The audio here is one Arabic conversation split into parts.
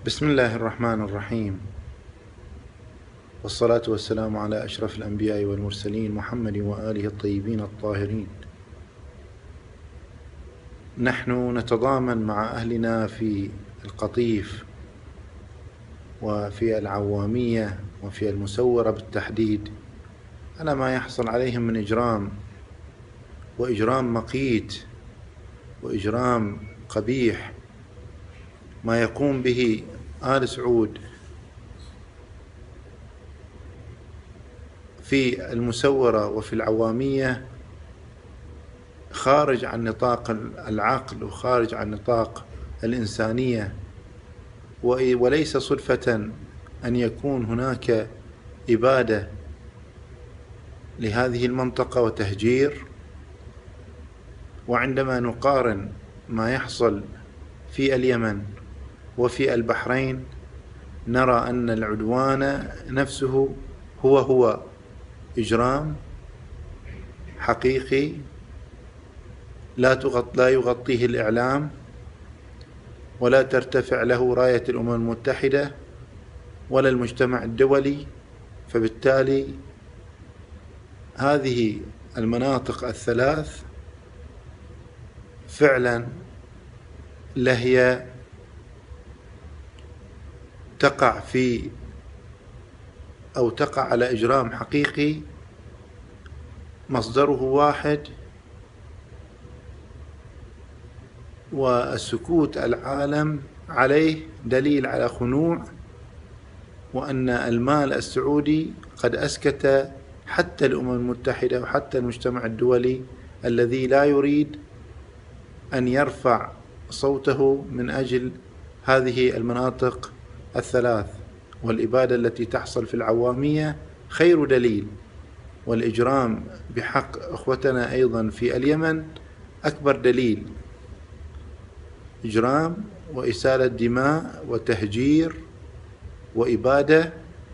بسم الله الرحمن الرحيم، والصلاة والسلام على أشرف الأنبياء والمرسلين محمد وآله الطيبين الطاهرين. نحن نتضامن مع أهلنا في القطيف وفي العوامية وفي المسورة بالتحديد على ما يحصل عليهم من إجرام، وإجرام مقيت، وإجرام قبيح ما يقوم به آل سعود في المسورة وفي العوامية خارج عن نطاق العقل وخارج عن نطاق الإنسانية. وليس صدفة أن يكون هناك إبادة لهذه المنطقة وتهجير. وعندما نقارن ما يحصل في اليمن وفي البحرين نرى أن العدوان نفسه هو إجرام حقيقي لا يغطيه الإعلام ولا ترتفع له راية الأمم المتحدة ولا المجتمع الدولي. فبالتالي هذه المناطق الثلاث فعلا لهي تقع على إجرام حقيقي مصدره واحد، والسكوت العالم عليه دليل على خنوع، وأن المال السعودي قد أسكت حتى الأمم المتحدة وحتى المجتمع الدولي الذي لا يريد أن يرفع صوته من أجل هذه المناطق الثلاث. والإبادة التي تحصل في العوامية خير دليل، والإجرام بحق أخوتنا أيضا في اليمن أكبر دليل. إجرام وإسالة دماء وتهجير وإبادة،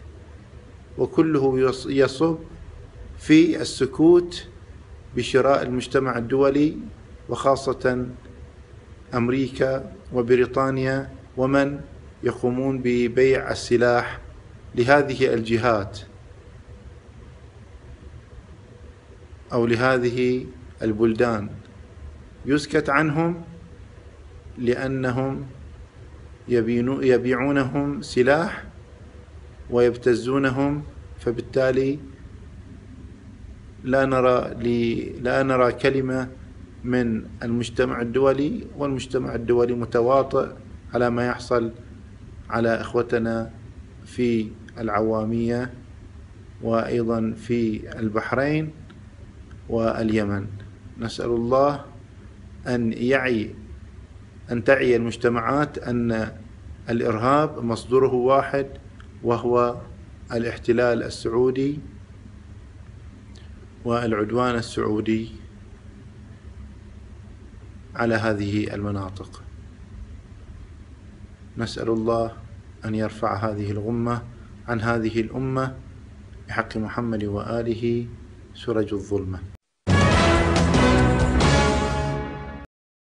وكله يصب في السكوت بشراء المجتمع الدولي وخاصة أمريكا وبريطانيا ومن يقومون ببيع السلاح لهذه الجهات أو لهذه البلدان. يسكت عنهم لأنهم يبيعونهم سلاح ويبتزونهم. فبالتالي لا نرى كلمة من المجتمع الدولي، والمجتمع الدولي متواطئ على ما يحصل على إخوتنا في العوامية وأيضا في البحرين واليمن. نسأل الله أن تعي المجتمعات أن الإرهاب مصدره واحد، وهو الاحتلال السعودي والعدوان السعودي على هذه المناطق. نسأل الله أن يرفع هذه الغمة عن هذه الأمة بحق محمد وآله سرج الظلمة.